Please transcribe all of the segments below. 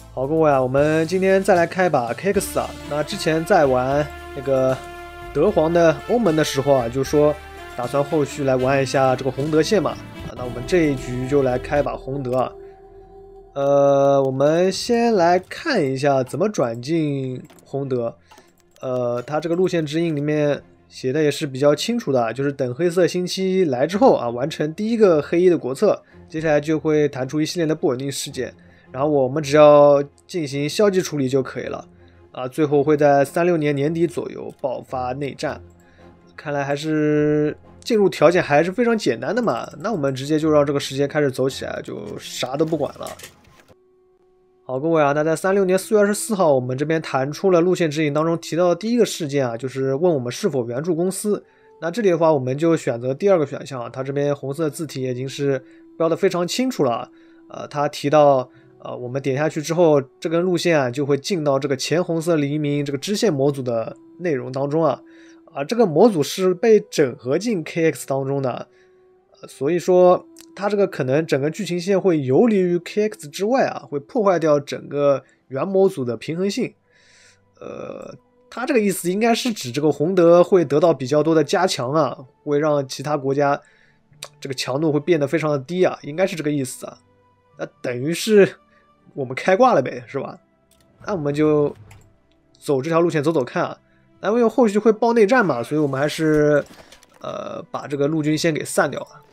好，各位啊，我们今天再来开把 KX 啊。那之前在玩那个德皇的欧盟的时候啊，就说打算后续来玩一下这个洪德线嘛。那我们这一局就来开把洪德啊。我们先来看一下怎么转进洪德。它这个路线指引里面写的也是比较清楚的，就是等黑色星期来之后啊，完成第一个黑衣的国策，接下来就会弹出一系列的不稳定事件。然后我们只要进行消极处理就可以了啊，最后会在36年年底左右爆发内战。看来还是进入条件还是非常简单的嘛，那我们直接就让这个时间开始走起来，就啥都不管了。好，各位啊，那在36年4月24号，我们这边弹出了路线指引当中提到的第一个事件啊，就是问我们是否援助公司。那这里的话，我们就选择第二个选项啊，它这边红色字体已经是标得非常清楚了。它提到我们点下去之后，这根路线啊就会进到这个前红色黎明这个支线模组的内容当中啊。这个模组是被整合进 KX 当中的，所以说它这个可能整个剧情线会游离于 KX 之外啊，会破坏掉整个原模组的平衡性。它这个意思应该是指这个洪德会得到比较多的加强啊，会让其他国家这个强度会变得非常的低啊，应该是这个意思啊。那等于是我们开挂了呗，是吧？那我们就走这条路线走走看啊。那因为后续会爆内战嘛，所以我们还是把这个陆军先给散掉啊。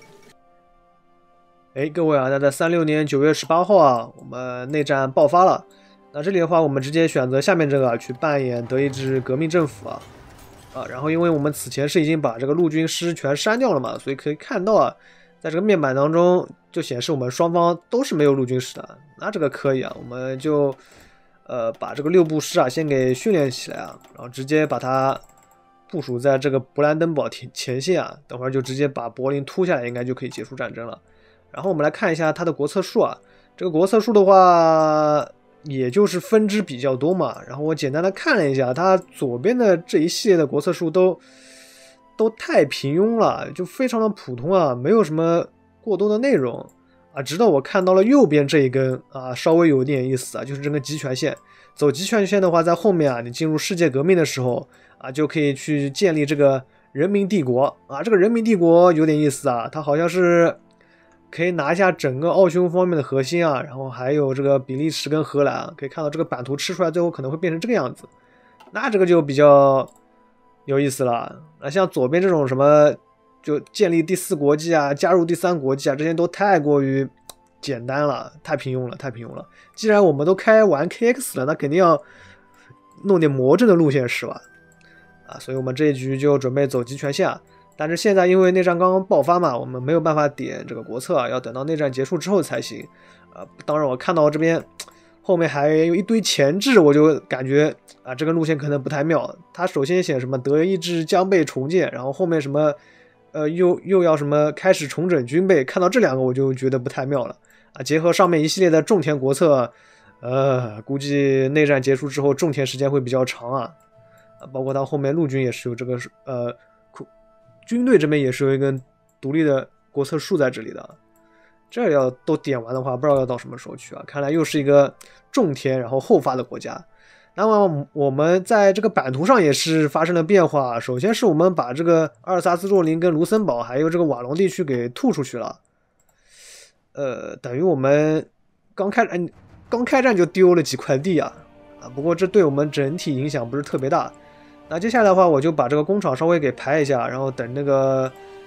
各位啊，那在36年9月18号啊，我们内战爆发了。那这里的话，我们直接选择下面这个去扮演德意志革命政府啊。然后因为我们此前是已经把这个陆军师全删掉了嘛，所以可以看到啊，在这个面板当中就显示我们双方都是没有陆军师的。那这个可以啊，我们就把这个6部师啊先给训练起来啊，然后直接把它部署在这个勃兰登堡前线啊，等会儿就直接把柏林突下来，应该就可以结束战争了。然后我们来看一下它的国策数啊，这个国策数的话，也就是分支比较多嘛。然后我简单的看了一下，它左边的这一系列的国策数都太平庸了，就非常的普通啊，没有什么过多的内容啊。直到我看到了右边这一根啊，稍微有点意思啊，就是这个集权线。走集权线的话，在后面啊，你进入世界革命的时候啊，就可以去建立这个人民帝国啊。这个人民帝国有点意思啊，它好像是可以拿下整个奥匈方面的核心啊，然后还有这个比利时跟荷兰啊，可以看到这个版图吃出来，最后可能会变成这个样子。那这个就比较有意思了。那像左边这种什么就建立第4国际啊，加入第3国际啊，这些都太过于简单了，太平庸了，太平庸了。既然我们都开完 KX 了，那肯定要弄点魔怔的路线是吧？所以我们这一局就准备走集权线啊。但是现在因为内战刚刚爆发嘛，我们没有办法点这个国策啊，要等到内战结束之后才行。当然我看到这边后面还有一堆前置，我就感觉啊，这个路线可能不太妙。它首先写什么德意志将被重建，然后后面什么又要什么开始重整军备，看到这2个我就觉得不太妙了啊。结合上面一系列的种田国策，估计内战结束之后种田时间会比较长啊。包括到后面陆军也是有这个军队这边也是有一个独立的国策数在这里的。这要都点完的话，不知道要到什么时候去啊。看来又是一个种田然后后发的国家。那么我们在这个版图上也是发生了变化，首先是我们把这个阿尔萨斯若林跟卢森堡还有这个瓦隆地区给吐出去了。等于我们刚开战就丢了几块地啊。不过这对我们整体影响不是特别大。那接下来的话，我就把这个工厂稍微给排一下，然后等那个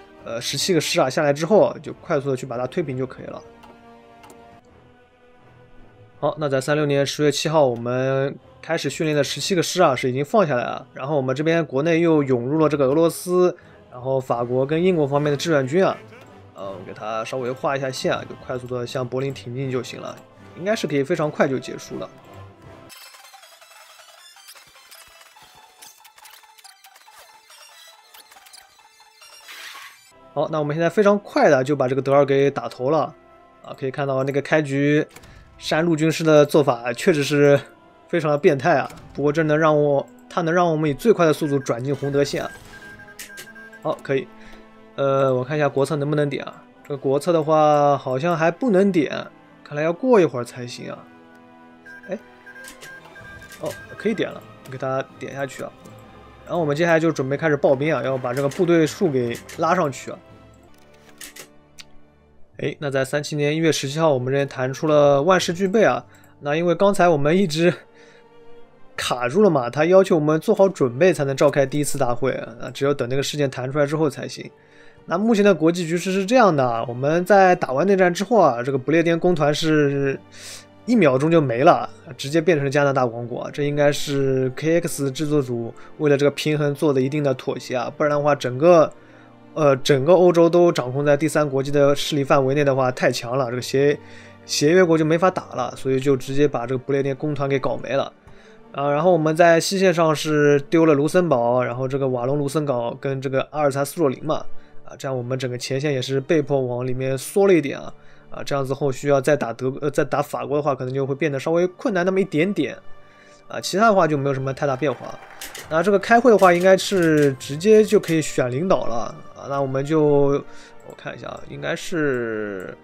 17个师啊下来之后，就快速的去把它推平就可以了。好，那在36年10月7号，我们开始训练的17个师啊是已经放下来了，然后我们这边国内又涌入了这个俄罗斯，然后法国跟英国方面的志愿军啊，我给它稍微画一下线啊，就快速的向柏林挺进就行了，应该是可以非常快就结束了。好，那我们现在非常快的就把这个德尔给打头了啊！可以看到那个开局删陆军师的做法确实是非常的变态啊。不过这能让我们以最快的速度转进洪德线啊。好，可以。我看一下国策能不能点啊？这个国策的话好像还不能点，看来要过一会儿才行啊。 哦，可以点了，给它点下去啊。然后我们接下来就准备开始爆兵啊，要把这个部队数给拉上去啊。哎，那在37年1月17号，我们这边弹出了万事俱备啊。那因为刚才我们一直卡住了嘛，他要求我们做好准备才能召开第一次大会啊，只有等那个事件弹出来之后才行。那目前的国际局势是这样的，我们在打完内战之后啊，这个不列颠工团是1秒钟就没了，直接变成了加拿大王国。这应该是 KX 制作组为了这个平衡做的一定的妥协啊，不然的话整个欧洲都掌控在第三国际的势力范围内的话太强了，这个协约国就没法打了，所以就直接把这个不列颠工团给搞没了。然后我们在西线上是丢了卢森堡，然后这个瓦隆卢森堡跟这个阿尔萨斯洛林嘛，这样我们整个前线也是被迫往里面缩了一点啊，这样子后续要再打法国的话，可能就会变得稍微困难那么一点点啊，其他的话就没有什么太大变化。那这个开会的话，应该是直接就可以选领导了啊，那我们就我看一下，应该是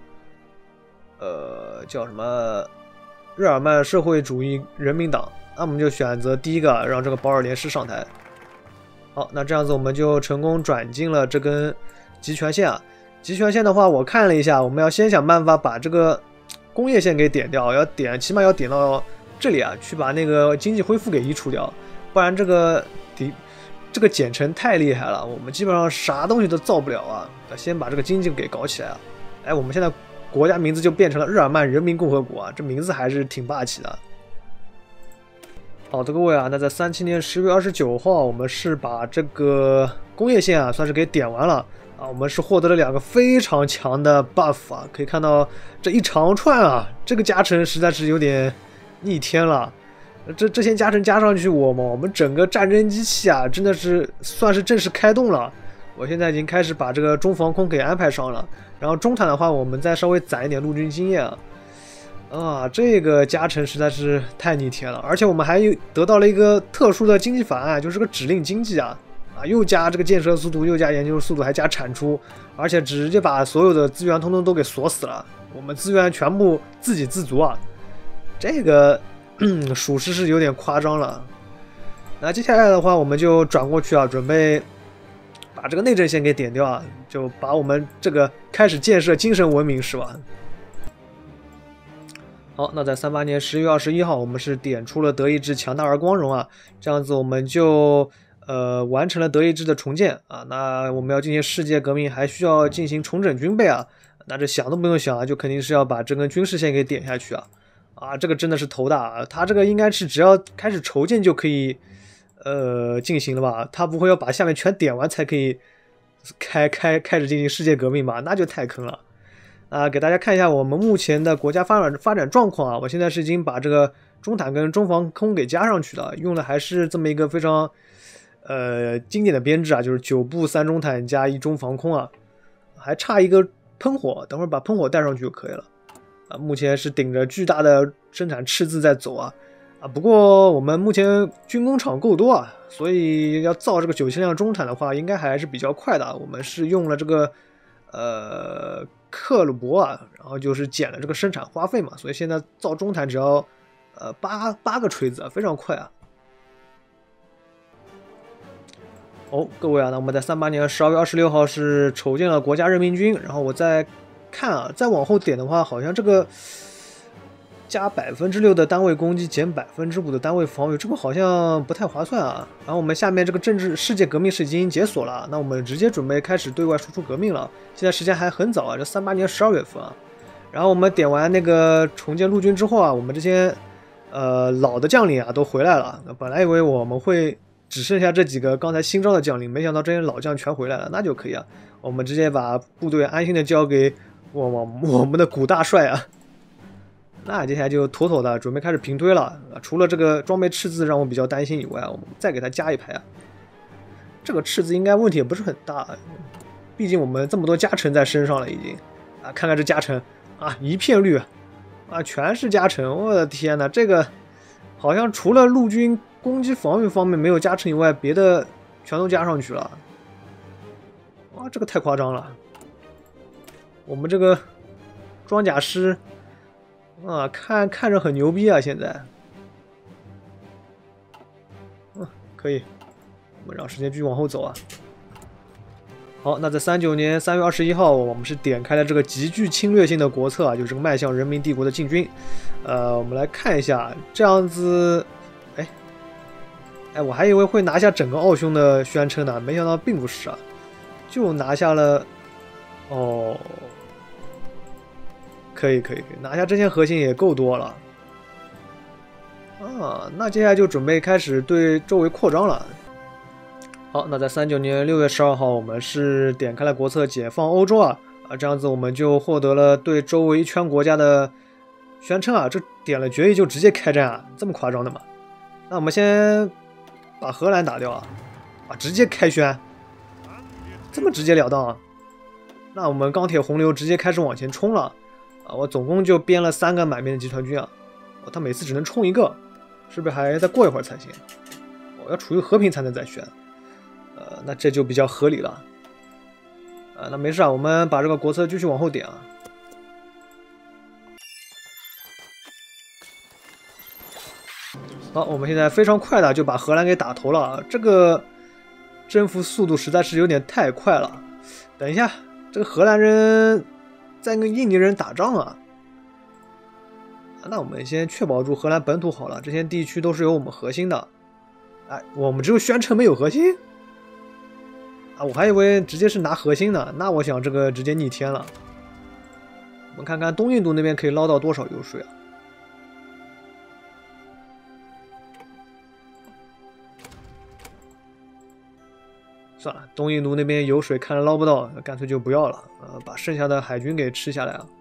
叫什么日耳曼社会主义人民党。那我们就选择第一个，让这个保尔连斯上台。好，那这样子我们就成功转进了这根集权线啊。集权线的话，我看了一下，我们要先想办法把这个工业线给点掉，起码要点到这里啊，去把那个经济恢复给移除掉，不然这个减程太厉害了，我们基本上啥东西都造不了啊。先把这个经济给搞起来啊。哎，我们现在国家名字就变成了日耳曼人民共和国啊，这名字还是挺霸气的。好的，各位啊，那在37年10月29号，我们是把这个工业线啊算是给点完了啊，我们是获得了2个非常强的 buff 啊，可以看到这一长串啊，这个加成实在是有点逆天了。这些加成加上去，我们整个战争机器啊，真的是算是正式开动了。我现在已经开始把这个中防空给安排上了，然后中坦的话，我们再稍微攒一点陆军经验啊。这个加成实在是太逆天了，而且我们还得到了一个特殊的经济法案，就是个指令经济啊，又加这个建设速度，又加研究速度，还加产出，而且直接把所有的资源通通都给锁死了，我们资源全部自给自足啊，这个属实是有点夸张了。那接下来的话，我们就转过去啊，准备把这个内政线给点掉啊，就把我们这个开始建设精神文明是吧？好，那在38年11月21号，我们是点出了德意志强大而光荣啊，这样子我们就完成了德意志的重建啊。那我们要进行世界革命，还需要进行重整军备啊。那这想都不用想啊，就肯定是要把这根军事线给点下去啊。这个真的是头大啊，他这个应该是只要开始筹建就可以进行了吧？他不会要把下面全点完才可以开始进行世界革命吧？那就太坑了。给大家看一下我们目前的国家发展状况啊，我现在是已经把这个中坦跟中防空给加上去了，用的还是这么一个非常经典的编制啊，就是9部3中坦加1中防空啊，还差一个喷火，等会儿把喷火带上去就可以了啊。目前是顶着巨大的生产赤字在走啊，不过我们目前军工厂够多啊，所以要造这个9000辆中坦的话，应该还是比较快的。我们是用了这个克虏伯啊，然后就是减了这个生产花费嘛，所以现在造中坦只要八个锤子啊，非常快啊。各位啊，那我们在38年12月26号是筹建了国家人民军，然后我再看啊，再往后点的话，好像这个加6%的单位攻击，减5%的单位防御，这个好像不太划算啊。然后我们下面这个世界革命是已经解锁了，那我们直接准备开始对外输出革命了。现在时间还很早啊，这38年12月份啊。然后我们点完那个重建陆军之后啊，我们这些老的将领啊都回来了。本来以为我们会只剩下这几个刚才新招的将领，没想到这些老将全回来了，那就可以啊。我们直接把部队安心的交给我们的古大帅啊。那接下来就妥妥的准备开始平推了。除了这个装备赤字让我比较担心以外，我们再给它加一排啊。这个赤字应该问题也不是很大，毕竟我们这么多加成在身上了已经啊。看看这加成啊，一片绿啊，全是加成。我的天哪，这个好像除了陆军攻击防御方面没有加成以外，别的全都加上去了。哇，这个太夸张了。我们这个装甲师看着很牛逼啊！现在可以，我们让时间继续往后走啊。好，那在39年3月21号，我们是点开了这个极具侵略性的国策啊，就是这个迈向人民帝国的进军。我们来看一下，这样子，我还以为会拿下整个奥匈的宣称呢，没想到并不是啊，就拿下了，哦，可以，拿下这些核心也够多了。啊，那接下来就准备开始对周围扩张了。好，那在39年6月12号，我们是点开了国策解放欧洲啊，这样子我们就获得了对周围一圈国家的宣称啊，这点了决议就直接开战啊，这么夸张的吗？那我们先把荷兰打掉啊，直接开宣，这么直截了当啊？那我们钢铁洪流直接开始往前冲了啊！我总共就编了3个满面的集团军啊，他每次只能冲1个，是不是还再过一会儿才行？我要处于和平才能再选。那这就比较合理了，那没事啊，我们把这个国策继续往后点啊。好，我们现在非常快的就把荷兰给打头了，这个征服速度实在是有点太快了。等一下，这个荷兰人在跟印尼人打仗啊，那我们先确保住荷兰本土好了，这些地区都是有我们核心的。我们只有宣称没有核心。我还以为直接是拿核心呢，那我想这个直接逆天了。我们看看东印度那边可以捞到多少油水啊？算了，东印度那边油水看着捞不到，干脆就不要了。把剩下的海军给吃下来啊！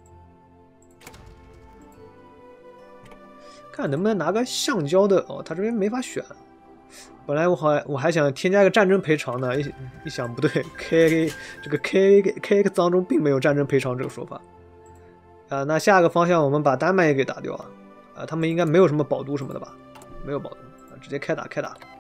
看能不能拿个橡胶的他这边没法选。本来我还想添加一个战争赔偿呢，一想不对 ，KX 当中并没有战争赔偿这个说法。那下个方向我们把丹麦也给打掉啊！他们应该没有什么保都什么的吧？没有保都，直接开打。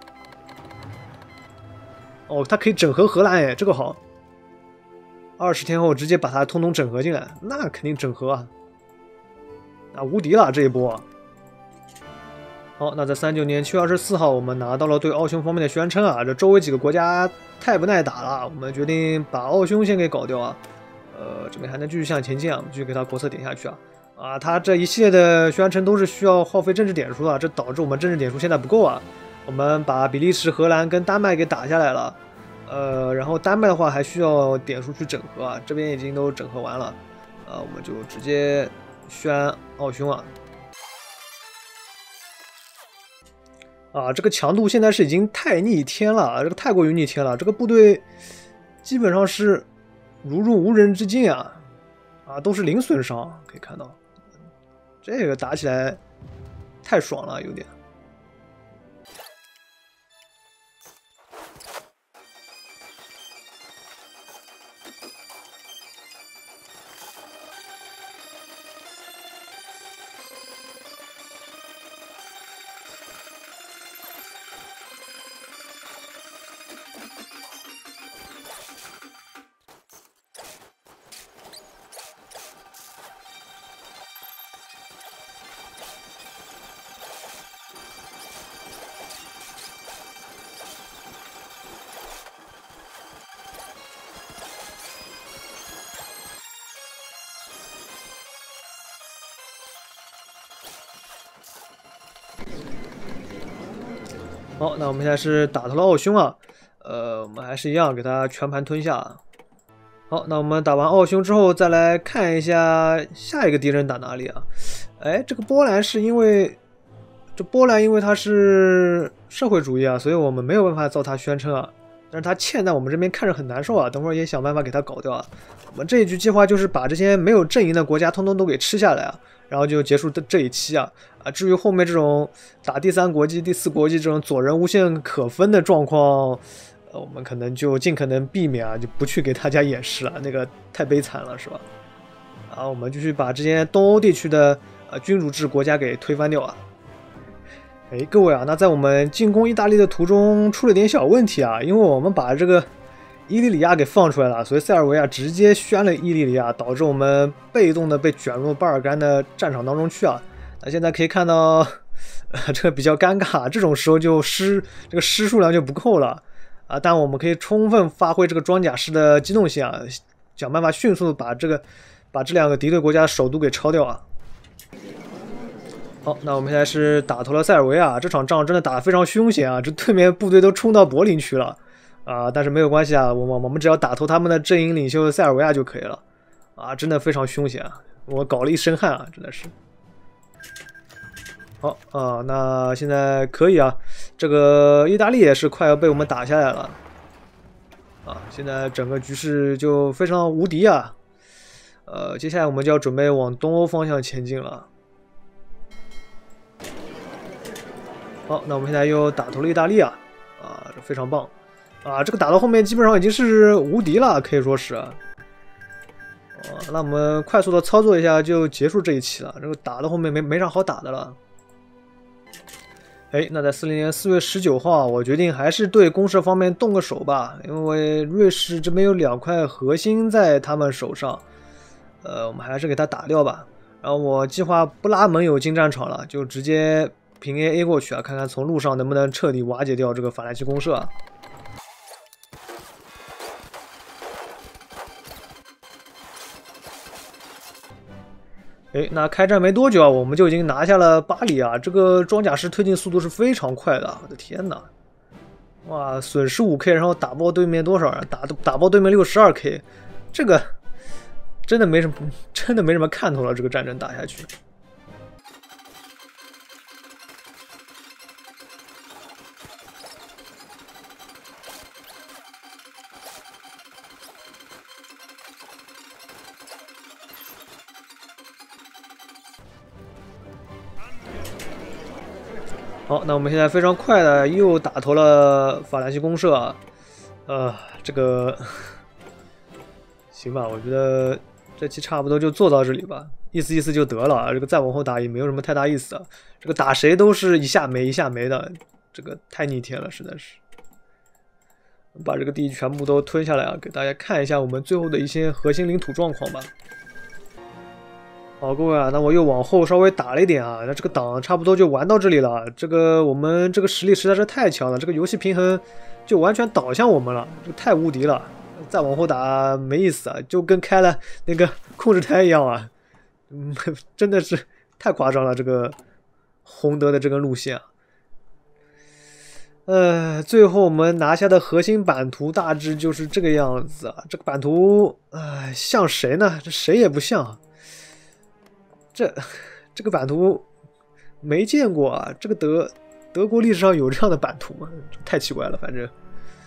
哦，他可以整合荷兰这个好。20天后直接把它通通整合进来，那肯定整合啊！无敌了这一波。好，那在39年7月24号，我们拿到了对奥匈方面的宣称啊，这周围几个国家太不耐打了，我们决定把奥匈先给搞掉啊。这边还能继续向前进啊，我们继续给他国策点下去啊。他这一系列的宣称都是需要耗费政治点数的，这导致我们政治点数现在不够啊。我们把比利时、荷兰跟丹麦给打下来了，然后丹麦的话还需要点数去整合啊，这边已经都整合完了，我们就直接宣奥匈啊。这个强度现在是已经太逆天了，这个太过于逆天了，这个部队基本上是如入无人之境啊，都是零损伤，可以看到，这个打起来太爽了，有点。好，那我们现在是打头了奥匈啊，我们还是一样给他全盘吞下。好，那我们打完奥匈之后，再来看一下下一个敌人打哪里啊？这个波兰是因为它是社会主义啊，所以我们没有办法造它宣称啊。但是它欠在我们这边看着很难受啊，等会儿也想办法给它搞掉啊。我们这一局计划就是把这些没有阵营的国家通通都给吃下来啊，然后就结束这一期啊。至于后面这种打第3国际、第4国际这种左人无限可分的状况，我们可能就尽可能避免啊，就不去给大家演示了，那个太悲惨了，是吧？我们继续把这些东欧地区的君主制国家给推翻掉啊。各位啊，那在我们进攻意大利的途中出了点小问题啊，因为我们把这个伊利里亚给放出来了，所以塞尔维亚直接宣了伊利里亚，导致我们被动的被卷入巴尔干的战场当中去啊。那现在可以看到这个比较尴尬，这种时候就这个师数量就不够了啊。但我们可以充分发挥这个装甲师的机动性啊，想办法迅速把这两个敌对国家的首都给抄掉啊。好，那我们现在是打投了塞尔维亚，这场仗真的打得非常凶险啊，这对面部队都冲到柏林去了啊，但是没有关系啊，我们只要打投他们的阵营领袖塞尔维亚就可以了啊，真的非常凶险啊，我搞了一身汗啊，真的是。好啊，那现在可以啊，这个意大利也是快要被我们打下来了啊，现在整个局势就非常无敌啊，接下来我们就要准备往东欧方向前进了。好，那我们现在又打投了意大利啊，这非常棒啊！这个打到后面基本上已经是无敌了，可以说是那我们快速的操作一下就结束这一期了。这个打到后面没啥好打的了。哎，那在40年4月19号，我决定还是对攻势方面动个手吧，因为瑞士这边有2块核心在他们手上，我们还是给他打掉吧。然后我计划不拉盟友进战场了，就直接平 A 过去啊，看看从路上能不能彻底瓦解掉这个法兰西公社啊。哎，那开战没多久啊，我们就已经拿下了巴黎啊！这个装甲师推进速度是非常快的，我的天哪！哇，损失5K，然后打爆对面多少人？打爆对面62K，这个真的没什么看头了，这个战争打下去。好，那我们现在非常快的又打投了法兰西公社啊，这个行吧，我觉得这期差不多就做到这里吧，意思意思就得了啊，这个再往后打也没有什么太大意思啊，这个打谁都是一下没一下没的，这个太逆天了，实在是。把这个地全部都吞下来啊，给大家看一下我们最后的一些核心领土状况吧。好，各位啊，那我又往后稍微打了一点啊，那这个档差不多就玩到这里了。这个我们这个实力实在是太强了，这个游戏平衡就完全倒向我们了，这太无敌了。再往后打没意思啊，就跟开了那个控制台一样啊，真的是太夸张了。这个洪德的这个路线啊，最后我们拿下的核心版图大致就是这个样子啊。这个版图，像谁呢？这谁也不像。这个版图没见过啊！这个德国历史上有这样的版图吗？太奇怪了，反正。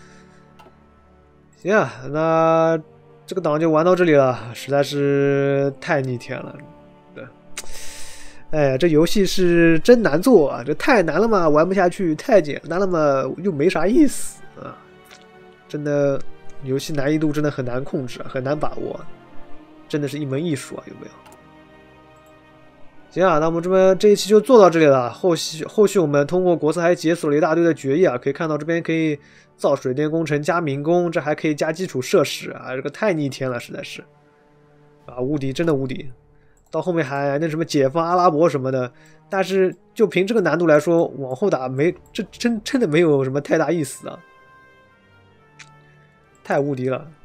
行啊，那这个档就玩到这里了，实在是太逆天了。对，哎呀，这游戏是真难做啊！这太难了嘛，玩不下去；太简单了嘛，又没啥意思啊！真的，游戏难易度真的很难控制，很难把握，真的是一门艺术啊！有没有？行啊，那我们这一期就做到这里了。后续我们通过国策还解锁了一大堆的决议啊，可以看到这边可以造水电工程加民工，这还可以加基础设施啊，这个太逆天了，实在是啊，无敌，真的无敌。到后面还那什么解放阿拉伯什么的，但是就凭这个难度来说，往后打这真的没有什么太大意思啊，太无敌了。